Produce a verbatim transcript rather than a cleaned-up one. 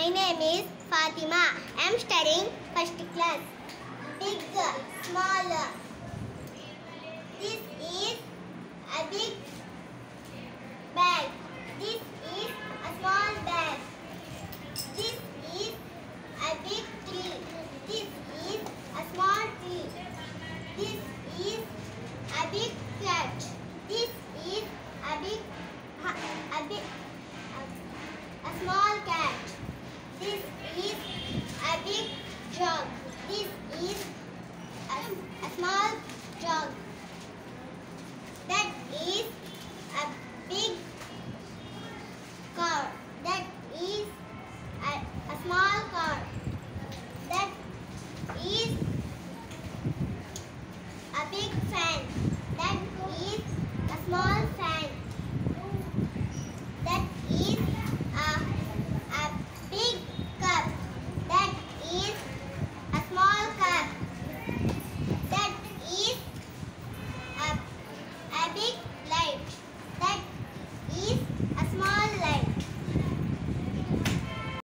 My name is Fatima. I am studying first class. Big, small. This is a big bag. This is a small bag. This is a big tree. This is a small tree. This is a big cat. This is a big, a big, a small cat. This is a big jug.